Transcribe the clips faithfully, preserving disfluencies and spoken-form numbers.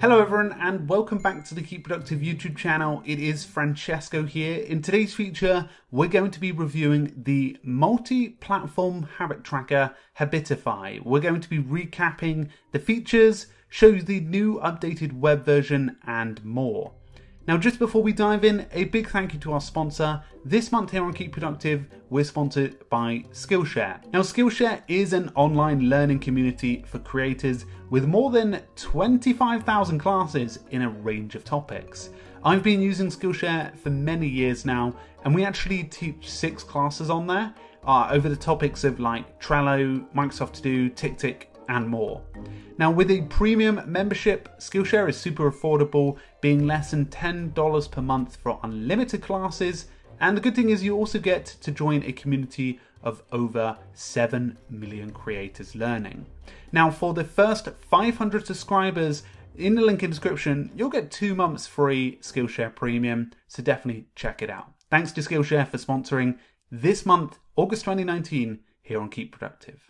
Hello everyone and welcome back to the Keep Productive YouTube channel. It is Francesco here. In today's feature, we're going to be reviewing the multi-platform habit tracker Habitify. We're going to be recapping the features, show you the new updated web version and more. Now just before we dive in, a big thank you to our sponsor. This month here on Keep Productive, we're sponsored by Skillshare. Now Skillshare is an online learning community for creators with more than twenty-five thousand classes in a range of topics. I've been using Skillshare for many years now, and we actually teach six classes on there uh, over the topics of like Trello, Microsoft To Do, TickTick, and more. Now with a premium membership, Skillshare is super affordable, being less than ten dollars per month for unlimited classes, and the good thing is you also get to join a community of over seven million creators learning. Now for the first five hundred subscribers, in the link in the description, you'll get two months free Skillshare Premium, so definitely check it out. Thanks to Skillshare for sponsoring this month, August twenty nineteen, here on Keep Productive.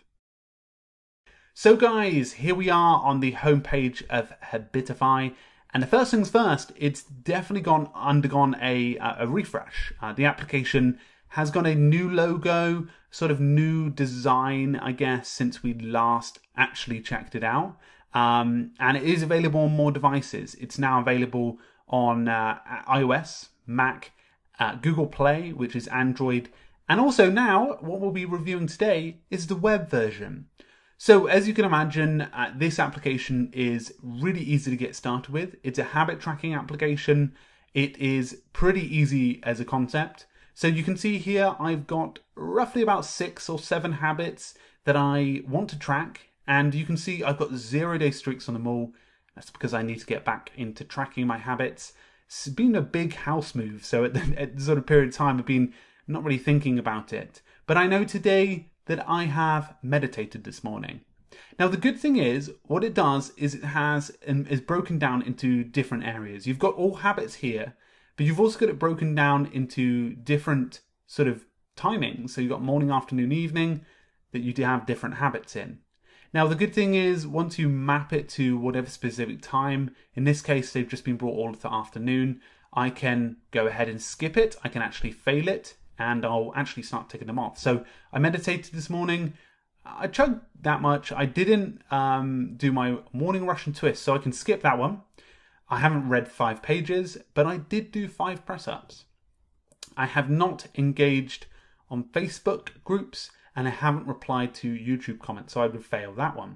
So guys, here we are on the homepage of Habitify, and the first things first, it's definitely gone undergone a, a refresh. Uh, the application has got a new logo, sort of new design, I guess, since we last actually checked it out. Um, and it is available on more devices. It's now available on uh, iOS, Mac, uh, Google Play, which is Android, and also now, what we'll be reviewing today is the web version. So as you can imagine, uh, this application is really easy to get started with. It's a habit tracking application. It is pretty easy as a concept. So you can see here, I've got roughly about six or seven habits that I want to track. And you can see I've got zero day streaks on them all. That's because I need to get back into tracking my habits. It's been a big house move. So at, the, at the sort of period of time, I've been not really thinking about it. But I know today that I have meditated this morning. Now the good thing is, what it does is it has um, is broken down into different areas. You've got all habits here, but you've also got it broken down into different sort of timings. So you've got morning, afternoon, evening that you do have different habits in. Now the good thing is, once you map it to whatever specific time, in this case they've just been brought all to afternoon, I can go ahead and skip it. I can actually fail it, and I'll actually start ticking them off. So I meditated this morning. I chugged that much. I didn't um, do my morning rush and twist, so I can skip that one. I haven't read five pages, but I did do five press-ups. I have not engaged on Facebook groups, and I haven't replied to YouTube comments, so I would fail that one.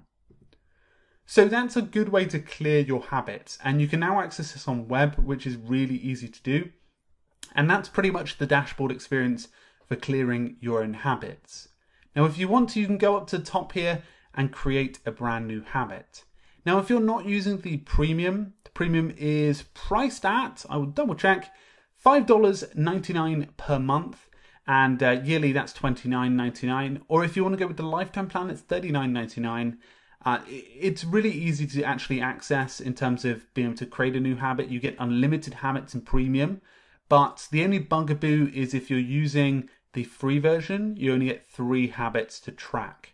So that's a good way to clear your habits, and you can now access this on web, which is really easy to do. And that's pretty much the dashboard experience for clearing your own habits. Now, if you want to, you can go up to the top here and create a brand new habit. Now, if you're not using the premium, the premium is priced at, I will double check, five dollars and ninety-nine cents per month. And uh, yearly, that's twenty-nine ninety-nine. Or if you want to go with the lifetime plan, it's thirty-nine ninety-nine. Uh, it's really easy to actually access in terms of being able to create a new habit. You get unlimited habits in premium. But the only bugaboo is if you're using the free version, you only get three habits to track.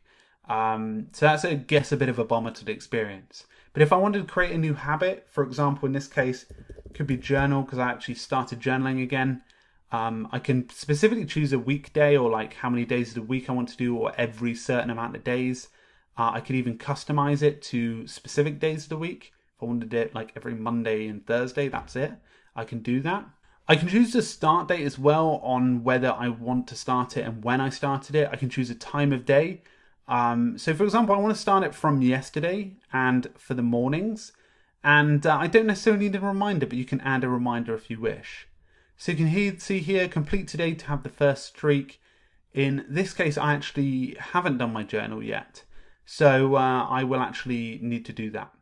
Um, so that's, I guess, a bit of a bummer to the experience. But if I wanted to create a new habit, for example, in this case, it could be journal, because I actually started journaling again. Um, I can specifically choose a weekday, or like how many days of the week I want to do, or every certain amount of days. Uh, I could even customize it to specific days of the week. If I wanted to do it like every Monday and Thursday, that's it. I can do that. I can choose the start date as well on whether I want to start it and when I started it. I can choose a time of day. Um, so for example, I want to start it from yesterday and for the mornings. And uh, I don't necessarily need a reminder, but you can add a reminder if you wish. So you can he- see here, complete today to have the first streak. In this case, I actually haven't done my journal yet. So uh, I will actually need to do that.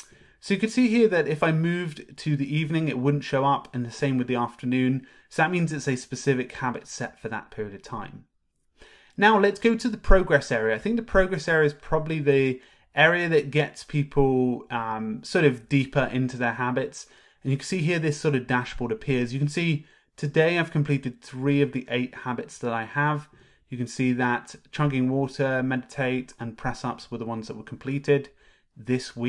So you can see here that if I moved to the evening, it wouldn't show up, and the same with the afternoon. So that means it's a specific habit set for that period of time. Now let's go to the progress area. I think the progress area is probably the area that gets people um, sort of deeper into their habits. And you can see here this sort of dashboard appears. You can see today I've completed three of the eight habits that I have. You can see that chugging water, meditate, and press-ups were the ones that were completed this week.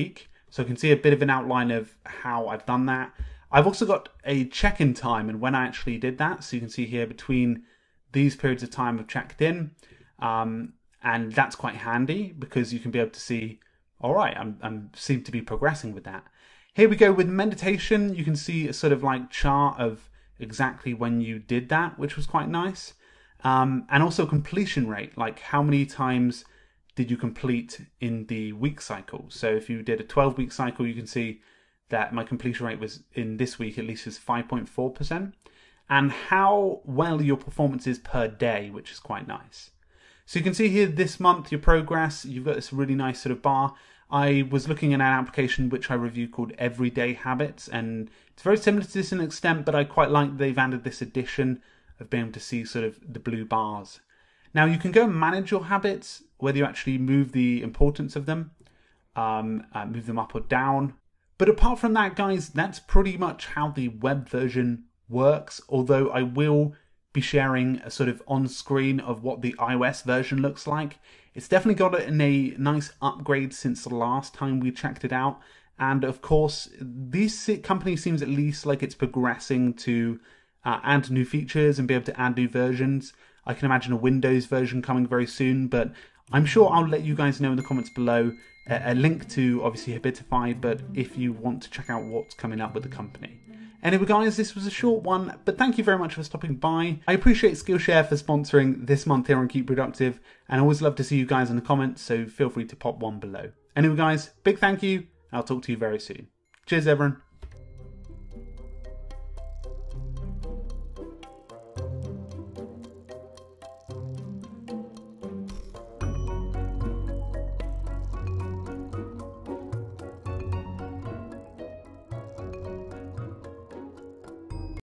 So I can see a bit of an outline of how I've done that. I've also got a check-in time and when I actually did that. So you can see here between these periods of time I've checked in. Um, and that's quite handy because you can be able to see, all right, I'm, I'm seem to be progressing with that. Here we go with meditation. You can see a sort of like chart of exactly when you did that, which was quite nice. Um, and also completion rate, like how many times did you complete in the week cycle. So if you did a twelve week cycle, you can see that my completion rate was in this week at least is five point four percent. And how well your performance is per day, which is quite nice. So you can see here this month, your progress, you've got this really nice sort of bar. I was looking at an application which I reviewed called Everyday Habits, and it's very similar to this in an extent, but I quite like they've added this addition of being able to see sort of the blue bars. Now you can go and manage your habits, whether you actually move the importance of them, um, uh, move them up or down. But apart from that, guys, that's pretty much how the web version works, although I will be sharing a sort of on screen of what the iOS version looks like. It's definitely got it in a nice upgrade since the last time we checked it out. And of course, this company seems at least like it's progressing to uh, add new features and be able to add new versions. I can imagine a Windows version coming very soon, but I'm sure I'll let you guys know in the comments below a, a link to obviously Habitify, but if you want to check out what's coming up with the company. Anyway guys, this was a short one, but thank you very much for stopping by. I appreciate Skillshare for sponsoring this month here on Keep Productive, and I always love to see you guys in the comments, so feel free to pop one below. Anyway guys, big thank you, I'll talk to you very soon. Cheers everyone.